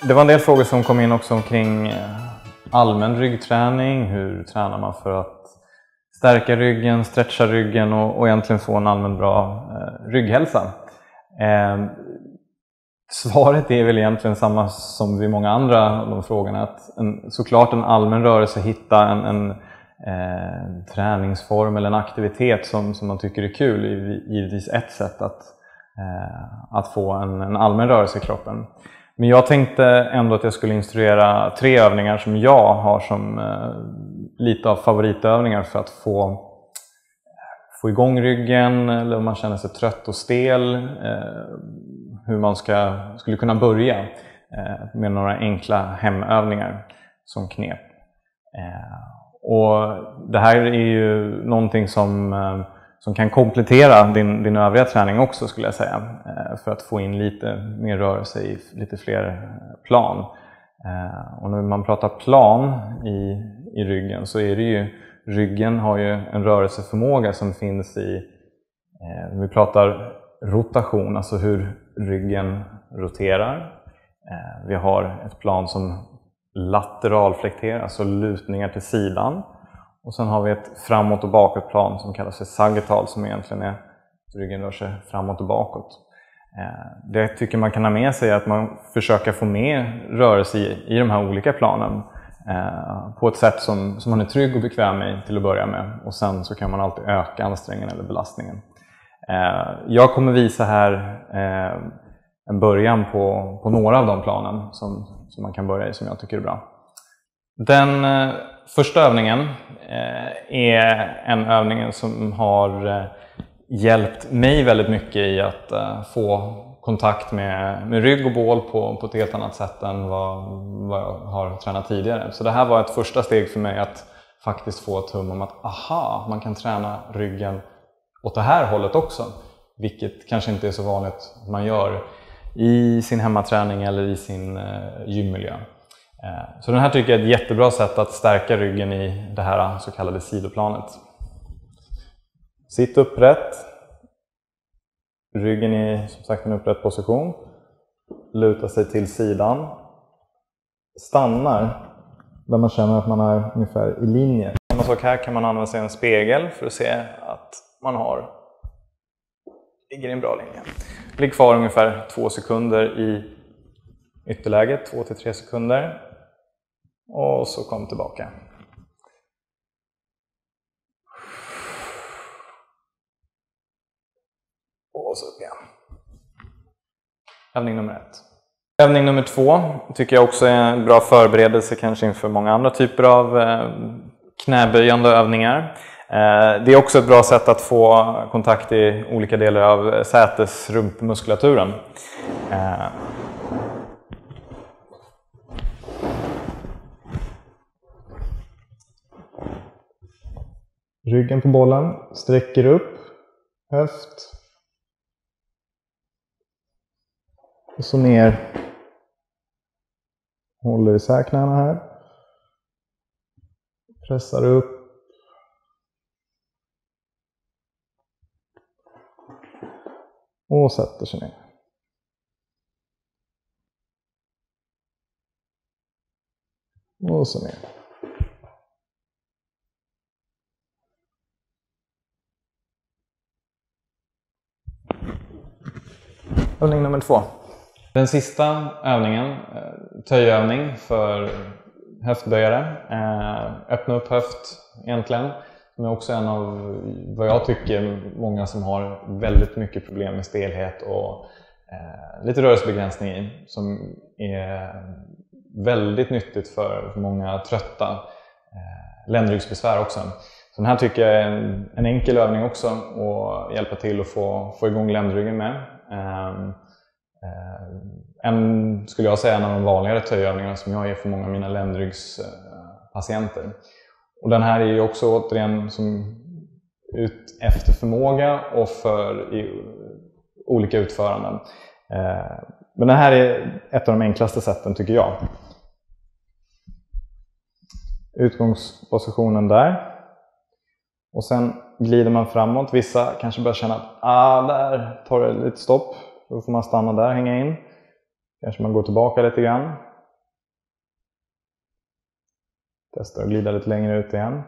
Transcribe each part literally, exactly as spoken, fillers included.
Det var en del frågor som kom in också omkring allmän ryggträning. Hur tränar man för att stärka ryggen, stretcha ryggen och, och egentligen få en allmän bra eh, rygghälsa? Eh, svaret är väl egentligen samma som vid många andra av de frågorna. Att en, såklart en allmän rörelse, hitta en, en eh, träningsform eller en aktivitet som, som man tycker är kul, är givetvis ett sätt att, eh, att få en, en allmän rörelse i kroppen. Men jag tänkte ändå att jag skulle instruera tre övningar som jag har som eh, lite av favoritövningar för att få, få igång ryggen, eller om man känner sig trött och stel, eh, hur man ska, skulle kunna börja eh, med några enkla hemövningar som knep. Eh, och det här är ju någonting som, eh, som kan komplettera din, din övriga träning också, skulle jag säga, eh, för att få in lite mer rörelse i lite fler plan. Eh, och när man pratar plan i, i ryggen så är det ju, ryggen har ju en rörelseförmåga som finns i, eh, vi pratar rotation, alltså hur ryggen roterar. Eh, vi har ett plan som lateralflekterar, alltså lutningar till sidan. Och sen har vi ett framåt och bakåt plan som kallas för sagittal, som egentligen är att ryggen rör sig framåt och bakåt. Eh, det tycker man kan ha med sig, att man försöker få med rörelse i, i de här olika planen eh, på ett sätt som, som man är trygg och bekväm med till att börja med. Och sen så kan man alltid öka ansträngningen eller belastningen. Eh, jag kommer visa här eh, en början på, på några av de planen som, som man kan börja i, som jag tycker är bra. Den eh, första övningen eh, är en övning som har eh, hjälpt mig väldigt mycket i att eh, få kontakt med, med rygg och bål på, på ett helt annat sätt än vad, vad jag har tränat tidigare. Så det här var ett första steg för mig att faktiskt få ett hum om att aha, man kan träna ryggen åt det här hållet också. Vilket kanske inte är så vanligt man gör i sin hemmaträning eller i sin eh, gymmiljö. Eh, så den här tycker jag är ett jättebra sätt att stärka ryggen i det här så kallade sidoplanet. Sitt upprätt. Ryggen i som sagt en upprätt position. Luta sig till sidan. Stannar där man känner att man är ungefär i linje. Samma sak här, kan man använda sig av en spegel för att se att man har ligger i en bra linje. Ligg kvar ungefär två sekunder i ytterläget, två till tre sekunder. Och så kom tillbaka. Och så upp igen. Övning nummer ett. Övning nummer två tycker jag också är en bra förberedelse kanske inför många andra typer av knäböjande övningar. Det är också ett bra sätt att få kontakt i olika delar av sätesrumpmuskulaturen. Ryggen på bollen, sträcker upp, höft. Och så ner. Håller isär knäna här. Pressar upp. Och sätter sig ner. Och så ner. Övning nummer två. Den sista övningen, töjövning för höftböjare. Öppna upp höft egentligen. Som är också en av vad jag tycker många som har väldigt mycket problem med stelhet och eh, lite rörelsebegränsning i. Som är väldigt nyttigt för, för många trötta eh, ländryggsbesvär också. Så den här tycker jag är en, en enkel övning också och hjälpa till att få, få igång ländryggen med. Eh, eh, en, skulle jag säga, en av de vanligare töjövningarna som jag ger för många av mina ländryggspatienter. Och den här är ju också återigen som ut efter förmåga och för i olika utföranden. Eh, men den här är ett av de enklaste sätten tycker jag. Utgångspositionen där. Och sen glider man framåt. Vissa kanske börjar känna att ah, där tar det lite stopp. Då får man stanna där, hänga in. Kanske man går tillbaka lite grann. Testa att glida lite längre ut igen.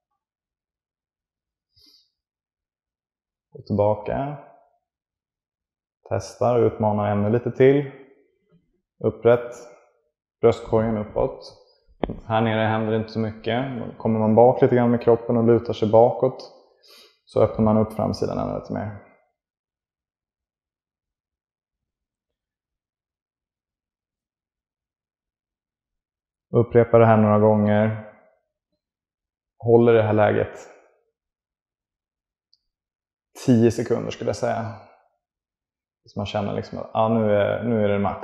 Och tillbaka. Testar och utmanar ännu lite till. Upprätt. Bröstkorgen uppåt. Här nere händer det inte så mycket. Kommer man bak lite grann med kroppen och lutar sig bakåt, så öppnar man upp framsidan ännu lite mer. Upprepa det här några gånger. Håller det här läget tio sekunder skulle jag säga. Så man känner liksom att ah, nu, är, nu är det max.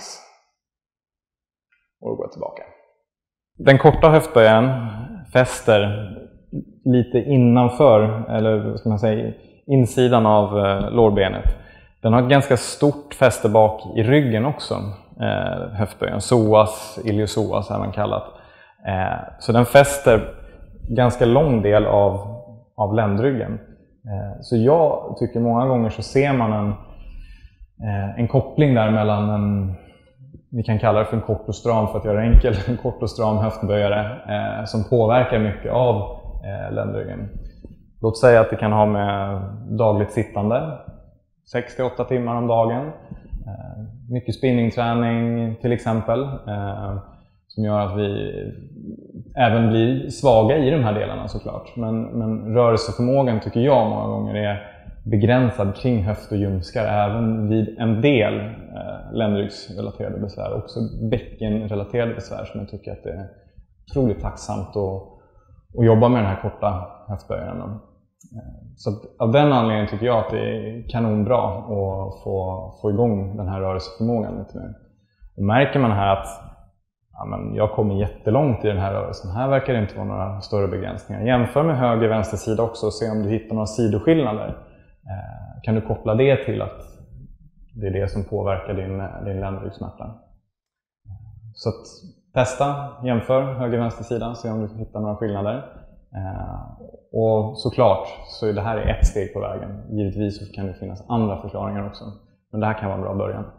Och gå tillbaka. Den korta höftböjen fäster lite innanför, eller vad ska man säga, insidan av eh, lårbenet. Den har ett ganska stort fäste bak i ryggen också, eh, höftböjen. Psoas, iliopsoas är man kallat. Eh, så den fäster ganska lång del av, av ländryggen. Eh, så jag tycker många gånger så ser man en, eh, en koppling där mellan en, vi kan kalla det för en kort och stram för att göra det enkelt, en kort och stram höftböjare eh, som påverkar mycket av eh, ländryggen. Låt säga att det kan ha med dagligt sittande, sex till åtta timmar om dagen. Eh, mycket spinningträning till exempel, eh, som gör att vi även blir svaga i de här delarna såklart. Men, men rörelseförmågan tycker jag många gånger är begränsad kring höft och ljumskar, även vid en del eh, ländryggsrelaterade besvär, också bäckenrelaterade besvär, som jag tycker att det är otroligt tacksamt att, att jobba med den här korta höftböjen. Eh, så att, av den anledningen tycker jag att det är kanonbra att få, få igång den här rörelseförmågan lite mer. Och märker man här att ja, men jag kommer jättelångt i den här rörelsen, här verkar det inte vara några större begränsningar. Jämför med höger och vänster sida också och se om du hittar några sidoskillnader. Kan du koppla det till att det är det som påverkar din, din ländryggsmärta. Så att testa, jämför höger och vänster sida, se om du hittar några skillnader. Och såklart så är det här ett steg på vägen. Givetvis så kan det finnas andra förklaringar också. Men det här kan vara en bra början.